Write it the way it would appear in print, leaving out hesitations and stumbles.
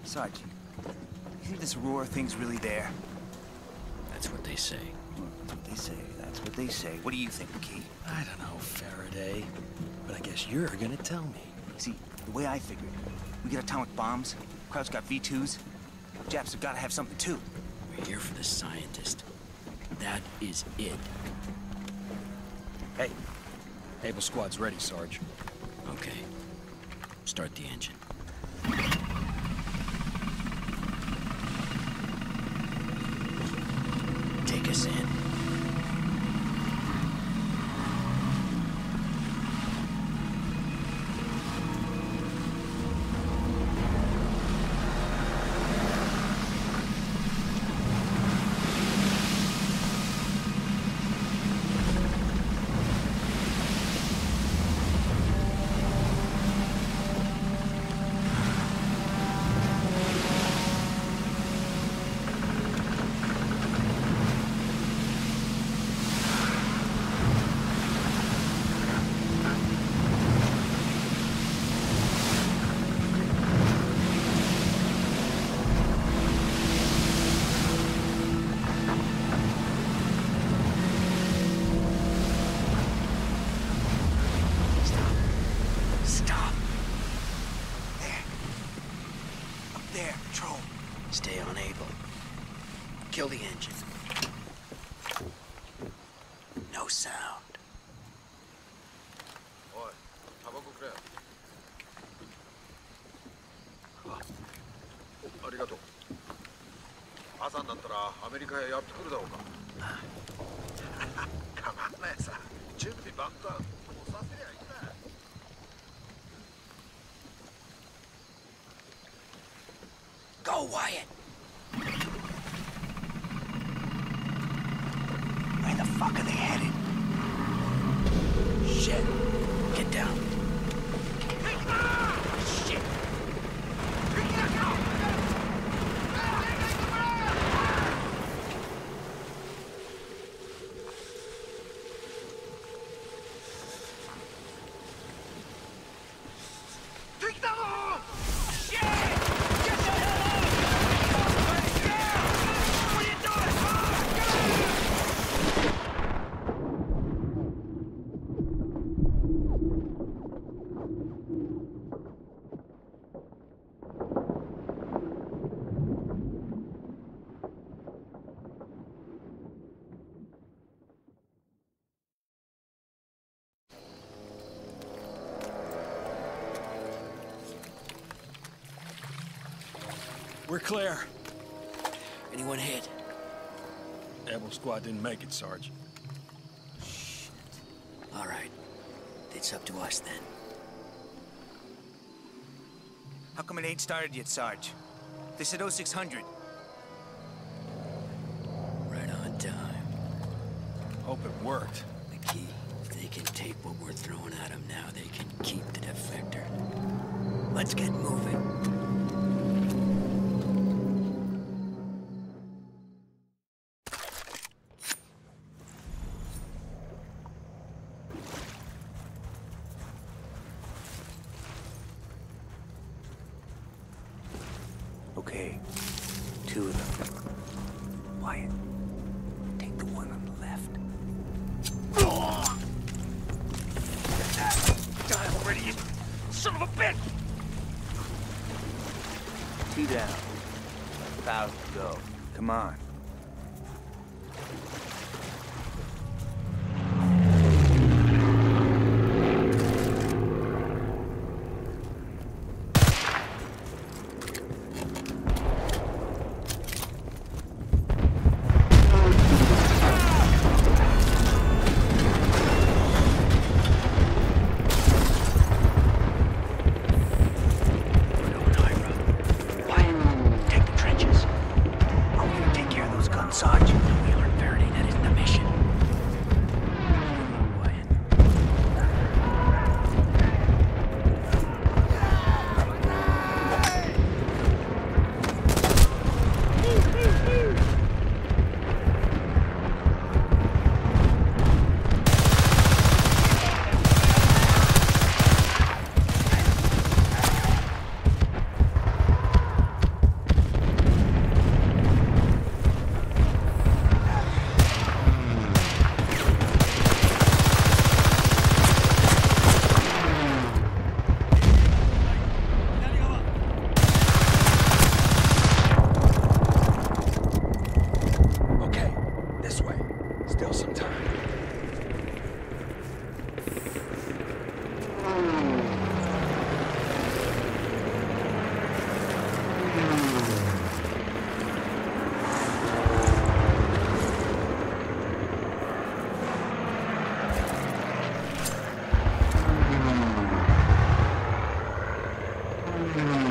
Sarge, you think this Aurora thing's really there? That's what they say. That's what they say. That's what they say. What do you think, McKee? I don't know, Faraday. But I guess you're gonna tell me. See, the way I figured, we get atomic bombs, Kraut's got V2s, Japs have gotta have something too. We're here for the scientist. That is it. Hey, Able Squad's ready, Sarge. Okay. Start the engine. Take us in. Stay on Able. Kill the engine. No sound. Oi, tabacoくれ。ありがとう。朝になったらアメリカへやってくるだろうか。たまんないさ。準備ばっかさせりゃいいんだ。 Go, Wyatt! Where the fuck are they headed? Shit! Get down. Shit! We're clear. Anyone hit? Able Squad didn't make it, Sarge. Shit. All right. It's up to us then. How come it ain't started yet, Sarge? They said 0600. Right on time. Hope it worked. McKee, if they can take what we're throwing at them now, they can keep the defector. Let's get moving. Okay, two of them. Wyatt, take the one on the left. Die already, you son of a bitch! Two down. 1,000 to go. Come on. Take the trenches. I'm gonna take care Thank you.